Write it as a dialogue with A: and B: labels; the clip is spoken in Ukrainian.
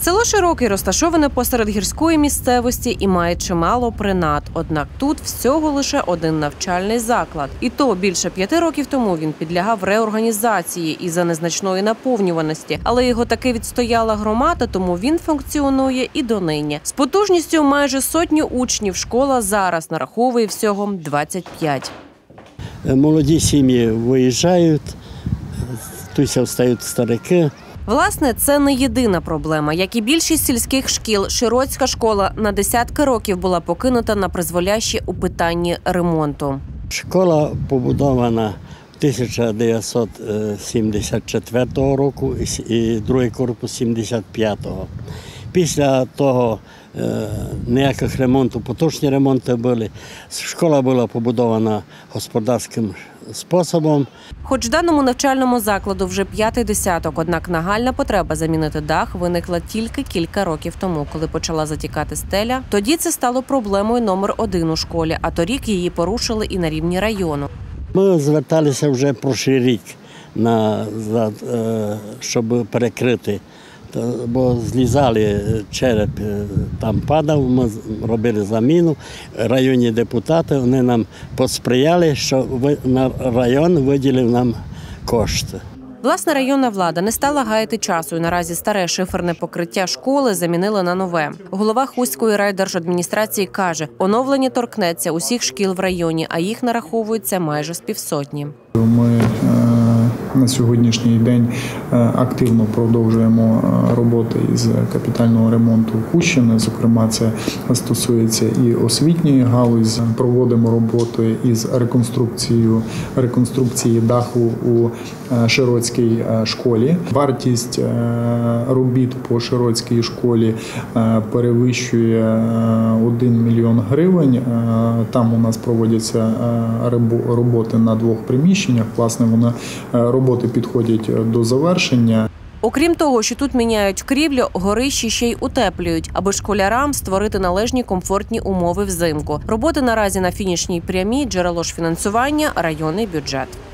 A: Село Широкий розташоване посеред гірської місцевості і має чимало принад. Однак тут всього лише один навчальний заклад. І то більше 5 років тому він підлягав реорганізації із-за незначної наповнюваності. Але його таки відстояла громада, тому він функціонує і донині. З потужністю майже 100 учнів школа зараз нараховує всього 25.
B: Молоді сім'ї виїжджають, тут встають старики.
A: Власне, це не єдина проблема. Як і більшість сільських шкіл, Широцька школа на десятки років була покинута на призволяще у питанні ремонту.
B: Школа побудована 1974 року і другий корпус 75-го. Після того ніяких ремонтів, поточні ремонти були. Школа була побудована господарським способом.
A: Хоч даному навчальному закладу вже 5-й десяток, однак нагальна потреба замінити дах виникла тільки кілька років тому, коли почала затікати стеля. Тоді це стало проблемою номер 1 у школі, а торік її порушили і на рівні району.
B: Ми зверталися вже прошлий рік, щоб перекрити, бо злізали череп, там падав, ми робили заміну. Районні депутати, вони нам посприяли, що район виділив нам кошти.
A: Власне, районна влада не стала гаяти часу і наразі старе шиферне покриття школи замінили на нове. Голова Хустської райдержадміністрації каже, оновлення торкнеться усіх шкіл в районі, а їх нараховується майже з півсотні.
C: Ми на сьогоднішній день активно продовжуємо роботи із капітального ремонту Хустщини. Зокрема, це стосується і освітньої галузі. Проводимо роботи із реконструкції даху у Широцькій школі. Вартість робіт по Широцькій школі перевищує 1 мільйон гривень. Там у нас проводяться роботи на 2 приміщеннях. Власне, роботи підходять до завершення.
A: Окрім того, що тут міняють крівлю, горищі ще й утеплюють, аби школярам створити належні комфортні умови взимку. Роботи наразі на фінішній прямій, джерело ж фінансування – районний бюджет.